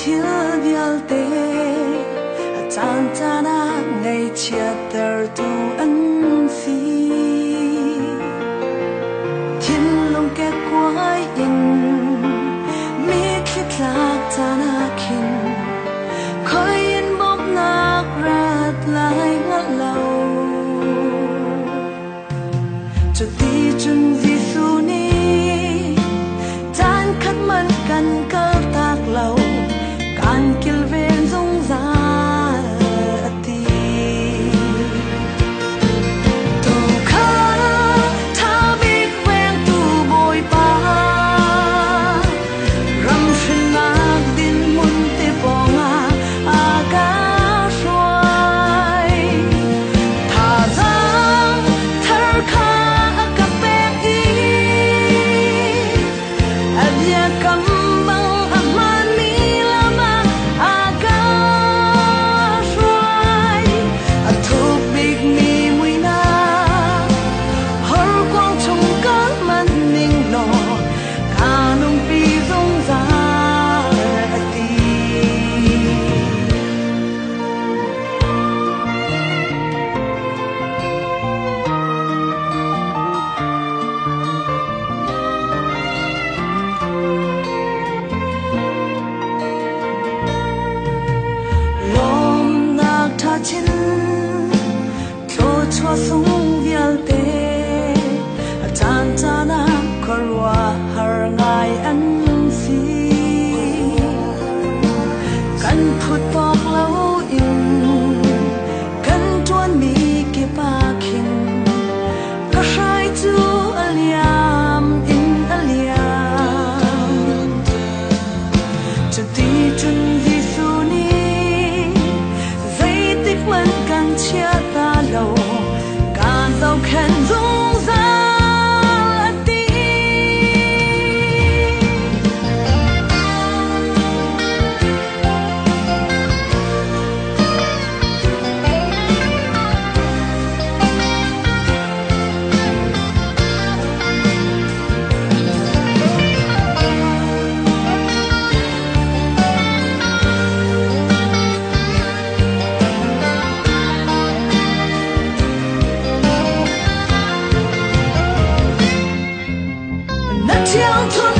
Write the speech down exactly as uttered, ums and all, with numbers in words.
thil vial te chan chana ngày chia ter tu an phi thiên long ke quay in mi khit lạc chana khin khoi in bom nak rat lai ngat lâu cho ti chun vi su ni tan khát man kan kal tak lâu kan kil ven zong za ati tu kha tha bik ven tu boy pa ram shin nak din mun te bonga aga shwai tha zang thar kha cho sung vial te chan chana korwa har ngai an fi kan phut tok lo in kan tuan mi ke pa khin ka sai chu aliam in aliam chu ti chun vi su ni zai tik man kan chia ta lo dẫu khen dung ra tí Chiang